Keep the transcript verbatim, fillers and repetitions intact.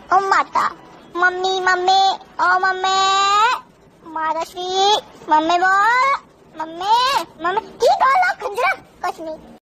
ओ माता mummy mummy ओ mummy मारसी मम्मी बोल मम्मी मम्मी की बोलो खंजरा कुछ नहीं।